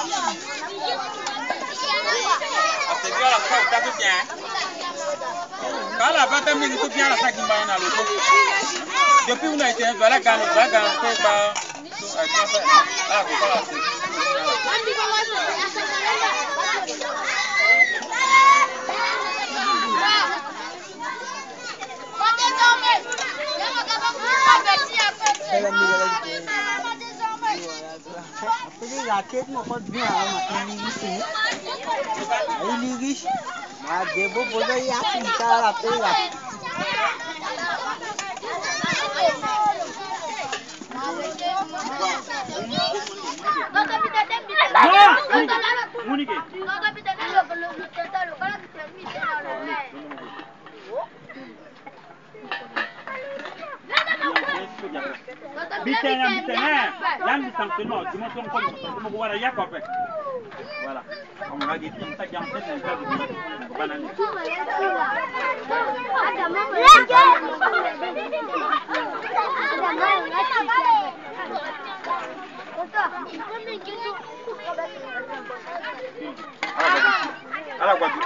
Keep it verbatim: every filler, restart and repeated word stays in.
C'est bien la fois ça que bien. Quand la bataille me dit bien la ça qui m'a dans le dos. Depuis on a été vers la gagne, la gagne, c'est pas ah, voilà. Jadi rakyat mau kau dia makan ini, ini gis, nah debo boleh ya kita rakyat lah. Bitenya bitenya yang disampaikan di mana tuan kau mau buat apa ya kau pe voilà on va dire que ça gagne c'est ça de banane ala quoi